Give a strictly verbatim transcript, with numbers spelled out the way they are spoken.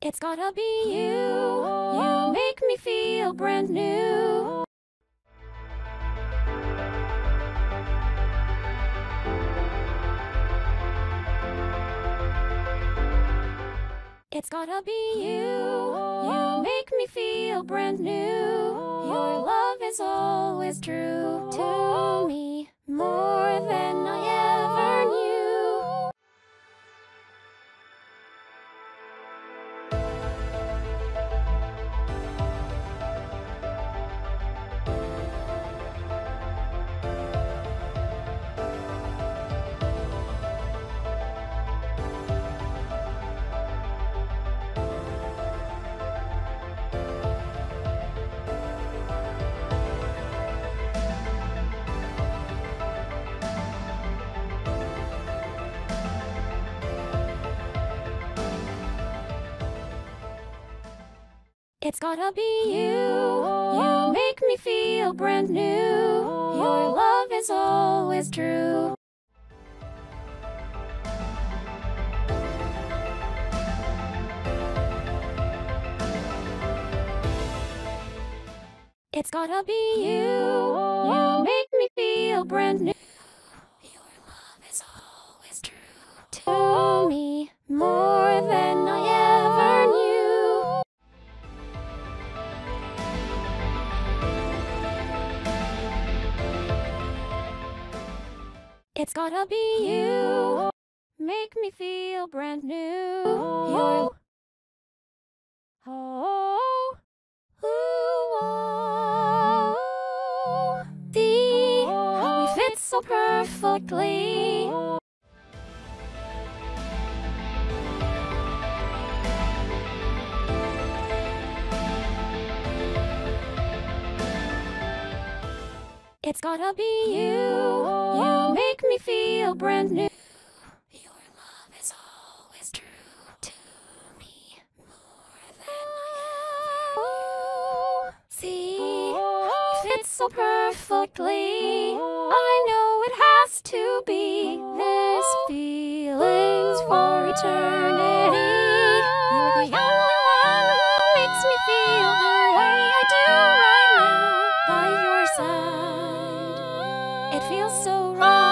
It's gotta be you. You make me feel brand new. It's gotta be you. You make me feel brand new. Your love is always true to me, more than I ever knew. It's gotta be you. You make me feel brand new. Your love is always true. It's gotta be you. You make me feel brand new. Your love is always true to me, more than I ever knew. It's gotta be you. Make me feel brand new. Your oh, ooh, oh. See how we fit so perfectly. It's gotta be you. You make me feel brand new. Your love is always true to me, more than I ever knew. See how we fit so perfectly. I know it has to be. This feeling's for eternity. You're the only one who makes me feel the way I do right now by your side. It feels so right.